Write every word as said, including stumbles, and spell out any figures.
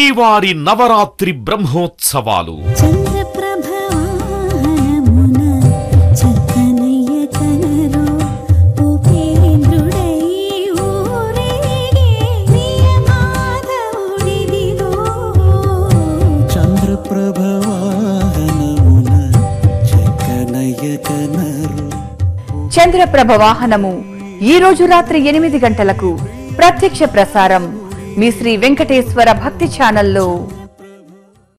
శ్రీవారి నవరాత్రి బ్రహ్మోత్సవాలు చంద్రప్రభ వాహనము ఈ రోజు రాత్రి ఎనిమిది గంటలకు ప్రత్యక్ష ప్రసారం మీ శ్రీ వెంకటేశ్వర భక్తి ఛానల్లో.